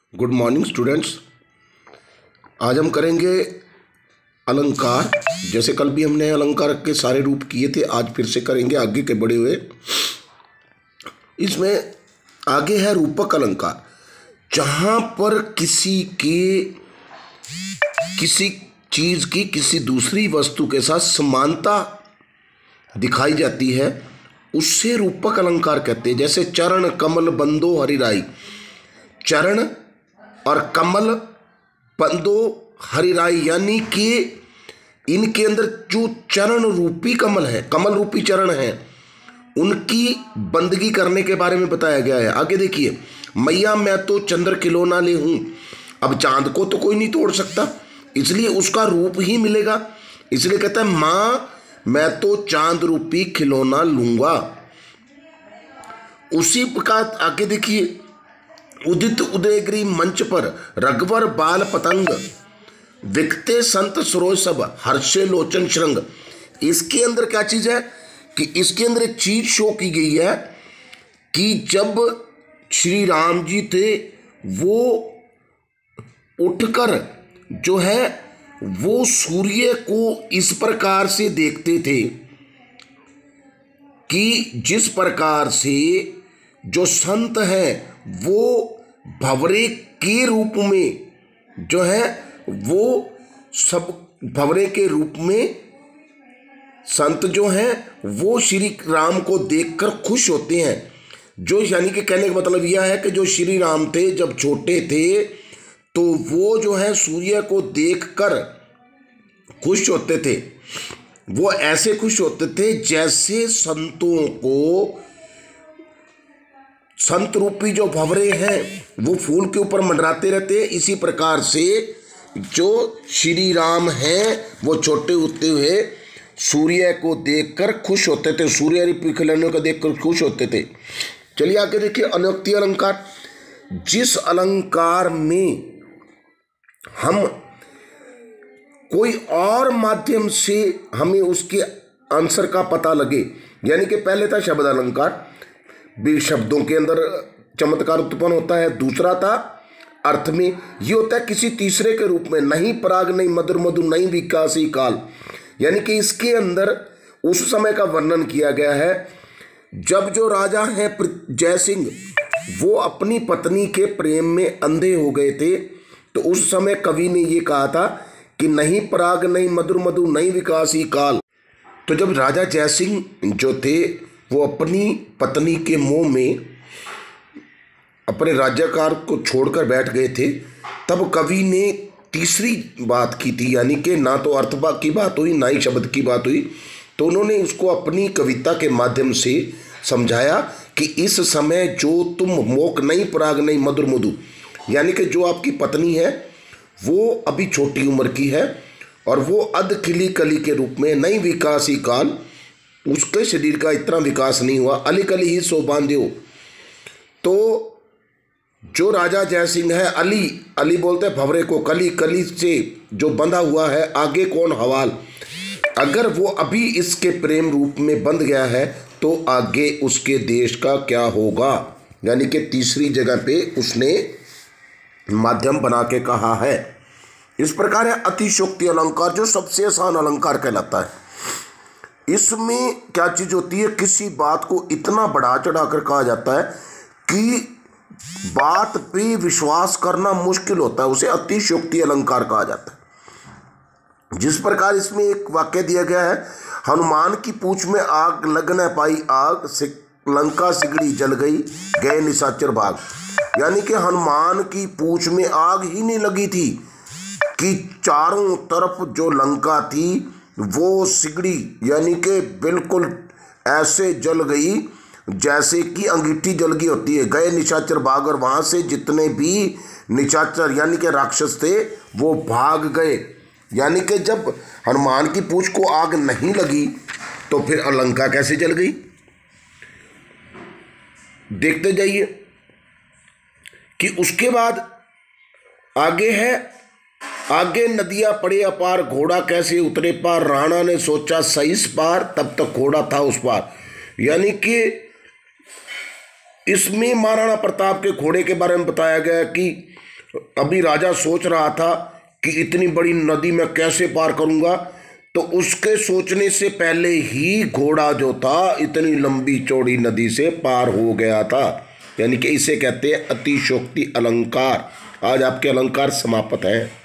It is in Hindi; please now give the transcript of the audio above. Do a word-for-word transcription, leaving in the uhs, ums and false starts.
Good morning students. आज हम करेंगे अलंकार। जैसे कल भी हमने अलंकार के सारे रूप किए थे, आज फिर से करेंगे आगे के बढ़े हुए। इसमें आगे है रूपक अलंकार, जहाँ पर किसी के किसी चीज़ की किसी दूसरी वस्तु के साथ समानता दिखाई जाती है, उससे रूपक अलंकार कहते हैं। जैसे चरण कमल बंदो हरिराई, चरण और कमल बंदो हरिराई, यानी कि इनके अंदर जो चरण रूपी कमल है, कमल रूपी चरण है, उनकी बंदगी करने के बारे में बताया गया है। आगे देखिए, मैया मैं तो चंद्र खिलौना ले हूं। अब चांद को तो कोई नहीं तोड़ सकता, इसलिए उसका रूप ही मिलेगा। इसलिए कहता है माँ मैं तो चांद रूपी खिलौना लूंगा। उसी प्रकार आगे देखिए, उदित उदयगिरी मंच पर रघुवर बाल पतंग, विकते संत सरोज सब हर्षे लोचन श्रृंग। इसके अंदर क्या चीज है कि इसके अंदर एक चीज शो की गई है कि जब श्री राम जी थे वो उठकर जो है वो सूर्य को इस प्रकार से देखते थे कि जिस प्रकार से जो संत है वो भंवरे के रूप में जो है वो सब भंवरे के रूप में संत जो हैं वो श्री राम को देखकर खुश होते हैं। जो यानी कि कहने का मतलब यह है कि जो श्री राम थे जब छोटे थे तो वो जो है सूर्य को देखकर खुश होते थे। वो ऐसे खुश होते थे जैसे संतों को संत रूपी जो भंवरे हैं वो फूल के ऊपर मंडराते रहते हैं। इसी प्रकार से जो श्री राम हैं वो छोटे होते हुए सूर्य को देखकर खुश होते थे, सूर्य रूपी खिलौने को देखकर खुश होते थे। चलिए आगे देखिए, अनोक्ति अलंकार। जिस अलंकार में हम कोई और माध्यम से हमें उसके आंसर का पता लगे, यानी कि पहले था शब्द अलंकार, भी शब्दों के अंदर चमत्कार उत्पन्न होता है। दूसरा था अर्थ में, ये होता है किसी तीसरे के रूप में, नहीं पराग नहीं मधुर मधु नहीं विकासी काल, यानी कि इसके अंदर उस समय का वर्णन किया गया है जब जो राजा हैं जय सिंह वो अपनी पत्नी के प्रेम में अंधे हो गए थे। तो उस समय कवि ने ये कहा था कि नहीं पराग नहीं मधुर मधु नहीं विकासी काल। तो जब राजा जय सिंह जो थे वो अपनी पत्नी के मोह में अपने राज्यकार को छोड़कर बैठ गए थे, तब कवि ने तीसरी बात की थी, यानी कि ना तो अर्थ की बात हुई ना ही शब्द की बात हुई। तो उन्होंने उसको अपनी कविता के माध्यम से समझाया कि इस समय जो तुम मोक नहीं पराग नहीं मधुर मधु, यानी कि जो आपकी पत्नी है वो अभी छोटी उम्र की है और वो अध खिली कली के रूप में नहीं विकासी काल, उसके शरीर का इतना विकास नहीं हुआ, अली कली ही सो बांध्यो। तो जो राजा जय सिंह है, अली अली बोलते हैं भंवरे को, कली कली से जो बंधा हुआ है आगे कौन हवाल, अगर वो अभी इसके प्रेम रूप में बंध गया है तो आगे उसके देश का क्या होगा। यानी कि तीसरी जगह पे उसने माध्यम बना के कहा है। इस प्रकार है अतिशोक्ति अलंकार, जो सबसे आसान अलंकार कहलाता है। इसमें क्या चीज होती है, किसी बात को इतना बढ़ा चढ़ाकर कहा जाता है कि बात पे विश्वास करना मुश्किल होता है, उसे अतिशयोक्ति अलंकार कहा जाता है। जिस प्रकार इसमें एक वाक्य दिया गया है, हनुमान की पूंछ में आग लग न पाई आग, लंका सिगड़ी जल गई गए निशाचर भाग, यानी कि हनुमान की पूंछ में आग ही नहीं लगी थी कि चारों तरफ जो लंका थी वो सिगड़ी, यानी कि बिल्कुल ऐसे जल गई जैसे कि अंगीठी जल गई होती है, गए निशाचर भाग, और वहां से जितने भी निशाचर यानी कि राक्षस थे वो भाग गए। यानी कि जब हनुमान की पूंछ को आग नहीं लगी तो फिर लंका कैसे जल गई। देखते जाइए कि उसके बाद आगे है, आगे नदियां पड़े अपार घोड़ा कैसे उतरे पार, राणा ने सोचा सईस पार तब तक घोड़ा था उस पार। यानी कि इसमें महाराणा प्रताप के घोड़े के बारे में बताया गया कि अभी राजा सोच रहा था कि इतनी बड़ी नदी मैं कैसे पार करूंगा, तो उसके सोचने से पहले ही घोड़ा जो था इतनी लंबी चौड़ी नदी से पार हो गया था। यानी कि इसे कहते हैं अतिशयोक्ति अलंकार। आज आपके अलंकार समाप्त हैं।